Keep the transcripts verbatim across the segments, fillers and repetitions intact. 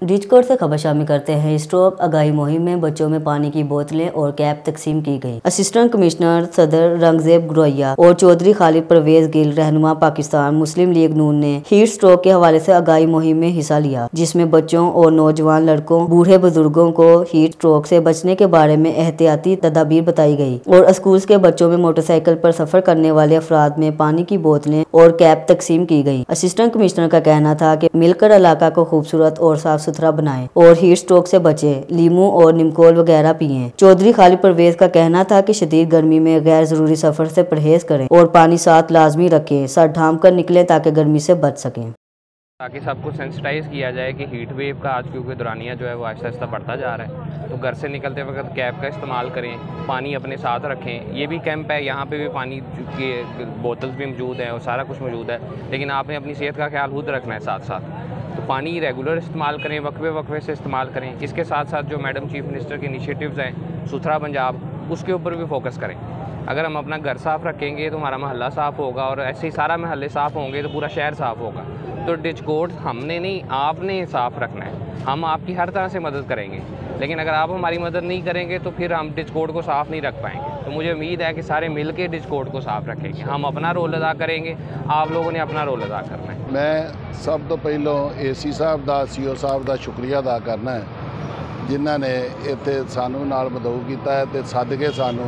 Discord से खबर शामिल करते हैं। स्टॉप आगाही मुहिम में बच्चों में पानी की बोतलें और कैप तकसीम की गई। असिस्टेंट कमिश्नर सदर रंगजेब गुरैया और चौधरी खालिद परवेज गिल रहनुमा पाकिस्तान मुस्लिम लीग नून ने हीट स्ट्रोक के हवाले से आगाही मुहिम में हिस्सा लिया, जिसमें बच्चों और नौजवान लड़कों बूढ़े बुजुर्गों को हीट स्ट्रोक से बचने के बारे में एहतियाती तदाबीर बताई गई और स्कूल के बच्चों में मोटरसाइकिल पर सफर करने वाले अफराद में पानी की बोतलें और कैप तकसीम की गई। असिस्टेंट कमिश्नर का कहना था कि मिलकर इलाका को खूबसूरत और साफ सुथरा बनाएं और हीट स्ट्रोक से बचें, लीमू और निमकोल वगैरह पिएं। चौधरी खालिद परवेज का कहना था कि शदीद गर्मी में गैर जरूरी सफर से परहेज करें और पानी साथ लाजमी रखें, सर ढांप कर निकलें ताकि गर्मी से बच सकें। ताकि सबको सेंसिटाइज किया जाए कि हीट वेव का आज क्योंकि दौरानिया जो है वो आहिस्ता आहिस्ता बढ़ता जा रहा है, तो घर से निकलते वक्त कैप का इस्तेमाल करें, पानी अपने साथ रखें। ये भी कैंप है, यहाँ पे भी पानी की बोतल्स भी मौजूद हैं और सारा कुछ मौजूद है, लेकिन आपने अपनी सेहत का ख्याल खुद रखना है साथ साथ। तो पानी रेगुलर इस्तेमाल करें, वक्फे वक्फे से इस्तेमाल करें। इसके साथ साथ जो मैडम चीफ मिनिस्टर के इनिशिएटिव्स हैं सुथरा पंजाब, उसके ऊपर भी फोकस करें। अगर हम अपना घर साफ़ रखेंगे तो हमारा मोहल्ला साफ़ होगा और ऐसे ही सारा मोहल्ले साफ़ होंगे तो पूरा शहर साफ़ होगा। तो डिस्कॉर्ड हमने नहीं, आपने साफ़ रखना है। हम आपकी हर तरह से मदद करेंगे, लेकिन अगर आप हमारी मदद नहीं करेंगे तो फिर हम डिस्कॉर्ड को साफ़ नहीं रख पाएंगे। तो मुझे उम्मीद है कि सारे मिल के डिस्कॉर्ड को साफ़ रखेंगे। हम अपना रोल अदा करेंगे, आप लोगों ने अपना रोल अदा करना है। मैं सब तो पहलों ए सी साहब का सी ओ साहब का शुक्रिया अदा करना है, जिन्होंने इत्थे सानू नाल मदऊ किया है ते सद के सानू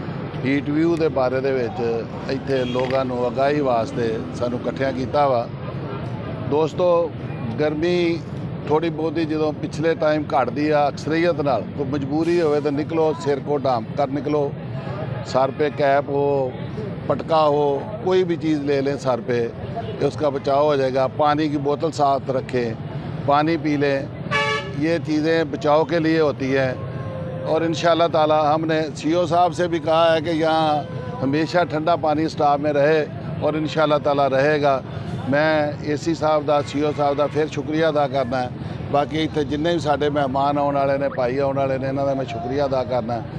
हीट व्यू के बारे दे विच इत्थे लोगों को आगाही वास्ते सानू इकट्ठिया किया वा। दोस्तों, गर्मी थोड़ी बहुत ही जो पिछले टाइम घटती है अक्सरियत नाल, कोई मजबूरी हो तो निकलो, सिर को ढांप कर निकलो, सर पे कैप हो, पटका हो, कोई भी चीज़ ले लें सर पे, उसका बचाव हो जाएगा। पानी की बोतल साथ रखें, पानी पी लें, ये चीज़ें बचाव के लिए होती हैं। और इंशाअल्लाह ताला हमने सी ओ साहब से भी कहा है कि यहाँ हमेशा ठंडा पानी स्टाफ में रहे और इंशाअल्लाह ताला रहेगा। मैं ए सी साहब का सी ओ साहब का फिर शुक्रिया अदा करना है। बाकी इतने जिन्ने भी साडे मेहमान आने वाले ने, भाई आने वाले ने, इन्हों का मैं शुक्रिया अदा करना है।